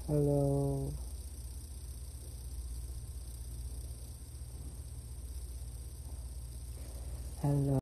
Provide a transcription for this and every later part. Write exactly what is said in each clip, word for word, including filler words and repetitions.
Hello. Hello.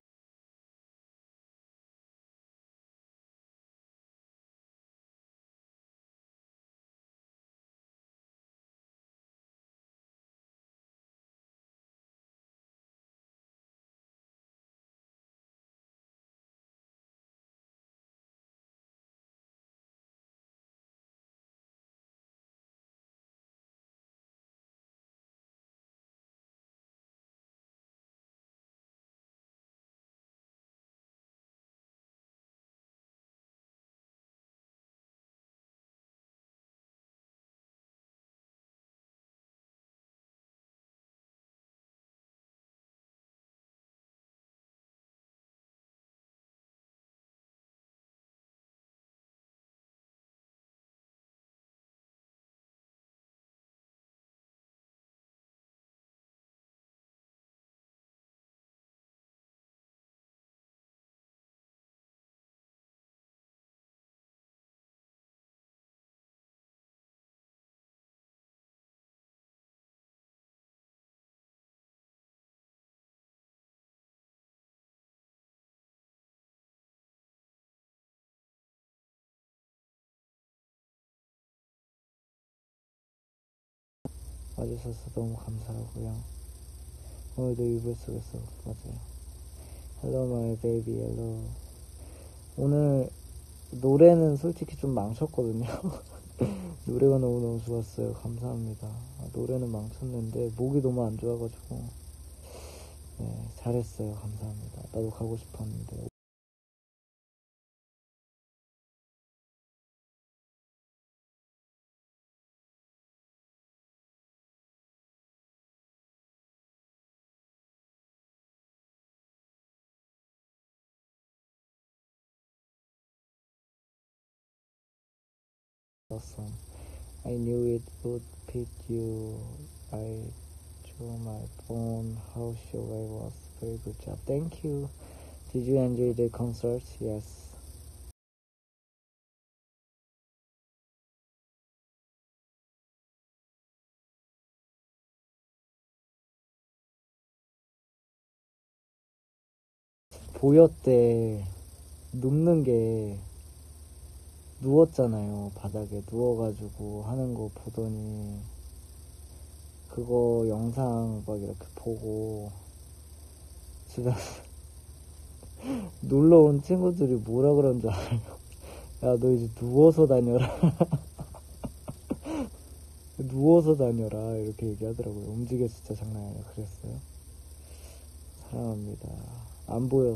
와주셔서 너무 감사하고요. 오늘도 이불 속에서 맞아요. Hello my baby, hello. 오늘 노래는 솔직히 좀 망쳤거든요. 노래가 너무너무 좋았어요. 감사합니다. 아, 노래는 망쳤는데 목이 너무 안 좋아가지고 네, 잘했어요. 감사합니다. 나도 가고 싶었는데. Awesome. I knew it would pick you. I drew my phone. How sure I was. Very good job. Thank you. Did you enjoy the concert? Yes. 보였대. 눕는 게 누웠잖아요. 바닥에 누워가지고 하는 거 보더니 그거 영상 막 이렇게 보고 집에 놀러 온 친구들이 뭐라 그런 줄 알아요? 야, 너 이제 누워서 다녀라. 누워서 다녀라. 이렇게 얘기하더라고요. 움직여 진짜 장난 아니야. 그랬어요. 사랑합니다. 안 보여.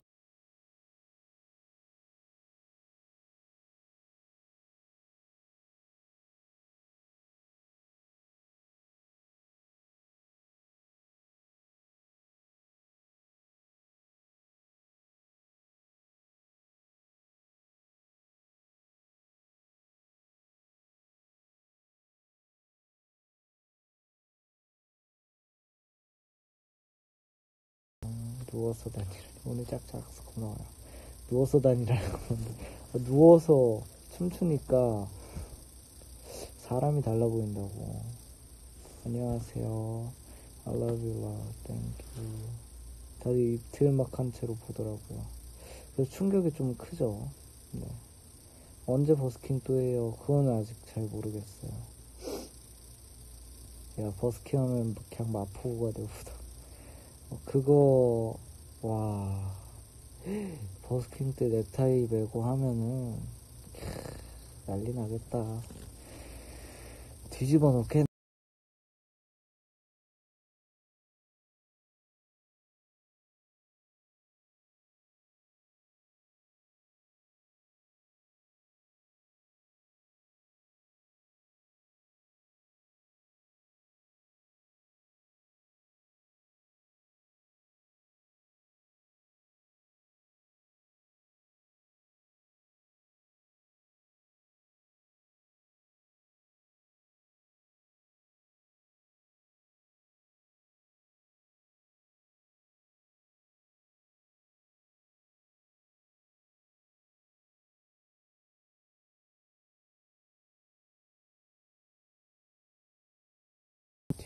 누워서 다니라. 오늘 짝짝 고마워요. 누워서 다니라고 하는데 누워서 춤추니까 사람이 달라 보인다고. 안녕하세요. I love you, love. Thank you. 다들 이틀막한 채로 보더라고요. 그래서 충격이 좀 크죠. 네. 언제 버스킹 또 해요? 그건 아직 잘 모르겠어요. 야, 버스킹 하면 그냥 마포구가 되고도. 어, 그거, 와. 버스킹 때 넥타이 메고 하면은, 캬, 난리 나겠다. 뒤집어 놓겠네.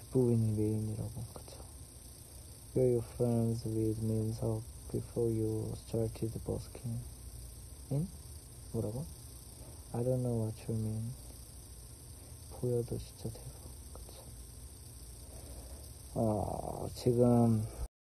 부인이 메인이라고. 그쵸. Were you friends with 민석 before you started busking in? 뭐라고? I don't know what you mean. 보여도 진짜 대박. 그쵸. 어, 지금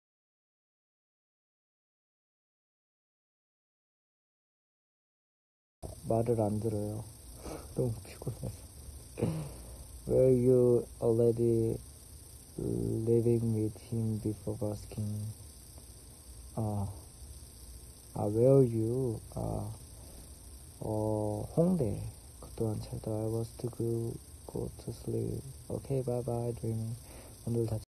말을 안 들어요. 너무 피곤해서. Were you already living with him before busking? 아, 아, where you? 아, 어, 홍대. 그 또한 잘다. I was to go, go to sleep. Okay, bye bye, dreaming. 오늘 다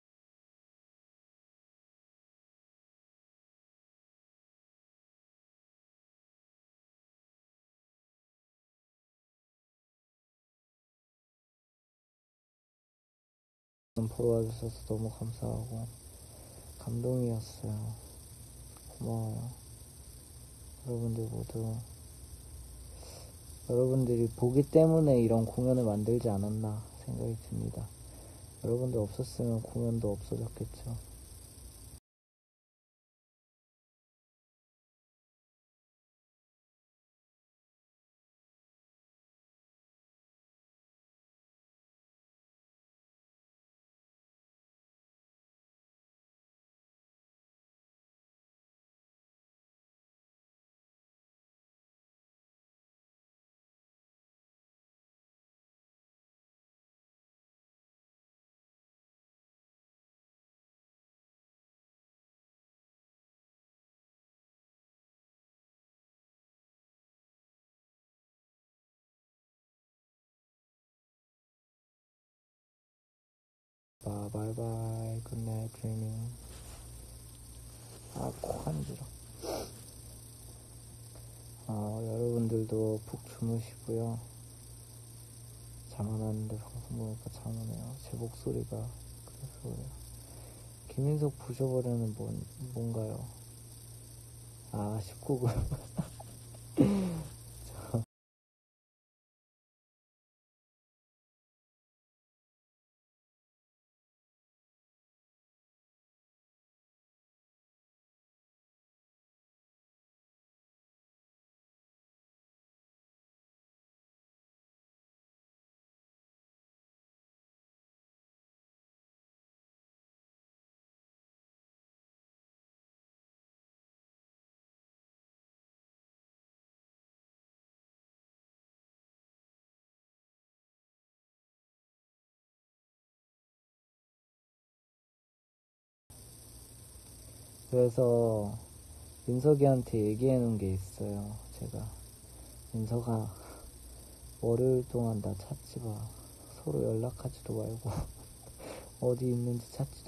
보러 와주셔서 너무 감사하고 감동이었어요. 고마워요. 여러분들 모두 여러분들이 보기 때문에 이런 공연을 만들지 않았나 생각이 듭니다. 여러분들 없었으면 공연도 없어졌겠죠. 바, 바이바이, 굿나잇, 드리밍. 아, 코 간지러. 어, 여러분들도 푹 주무시고요. 잠 안 왔는데 방송 보니까 잠 오네요. 제 목소리가 그래서 그래요. 김인석 부셔버리는 뭔, 뭔가요? 아, 십구 금. 그래서 민석이한테 얘기해 놓은 게 있어요. 제가 민석아, 월요일 동안 나 찾지 마. 서로 연락하지도 말고 어디 있는지 찾지도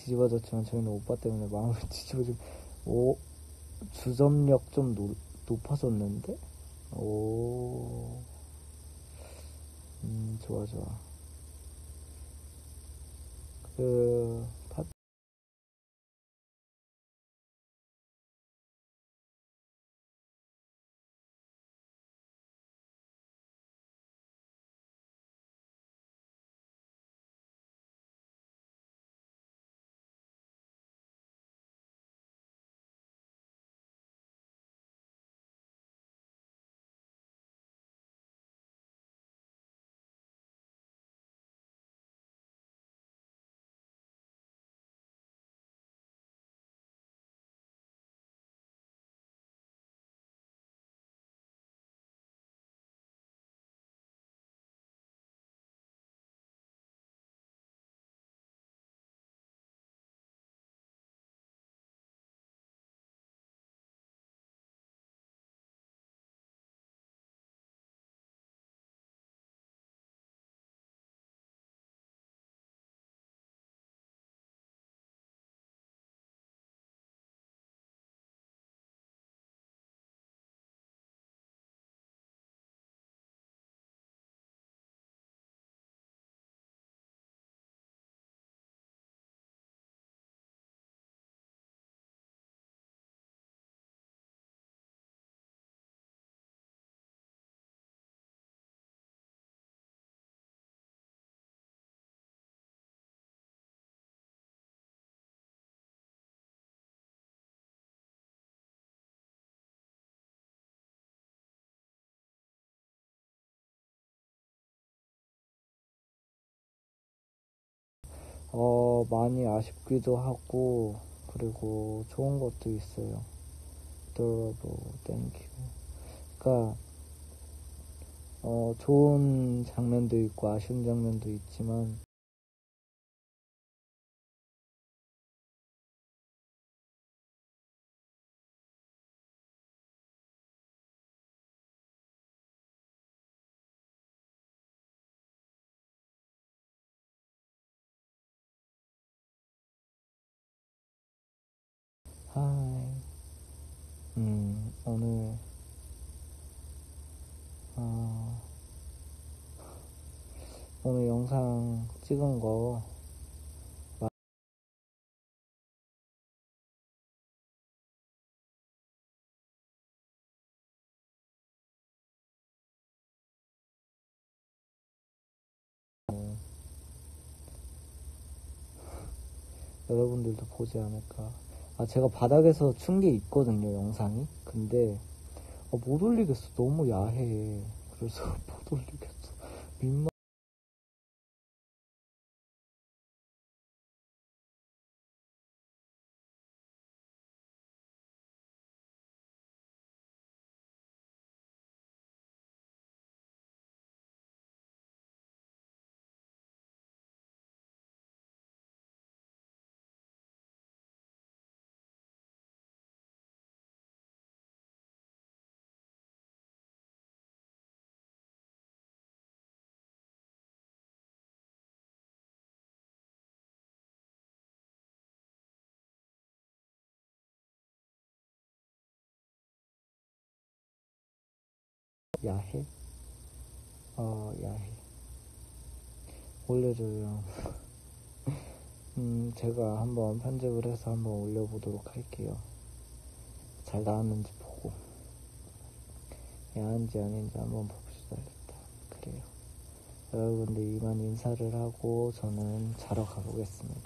뒤집어졌지만 저희는 오빠 때문에 마음을 뒤집어지고. 오, 주점력 좀 노, 높아졌는데? 오, 음, 좋아, 좋아. 그, 파, 어, 많이 아쉽기도 하고, 그리고 좋은 것도 있어요. adorable, thank you. 그니까, 어, 좋은 장면도 있고, 아쉬운 장면도 있지만, 하이, 음, 오늘, 어, 오늘 영상 찍은 거, 여러분들도 보지 않을까. 아, 제가 바닥에서 춘 게 있거든요, 영상이. 근데, 어, 못 올리겠어. 너무 야해. 그래서 못 올리겠어. 민망. 야해? 어, 야해. 원래는, 음, 제가 한번 편집을 해서 한번 올려보도록 할게요. 잘 나왔는지 보고. 야한지 아닌지 한번 봅시다, 일단. 그래요. 여러분들 이만 인사를 하고 저는 자러 가보겠습니다.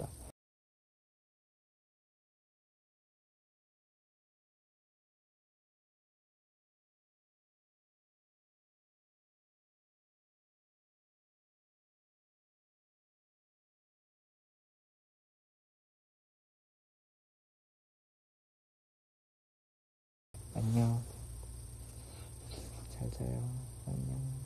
안녕. 잘 자요. 안녕.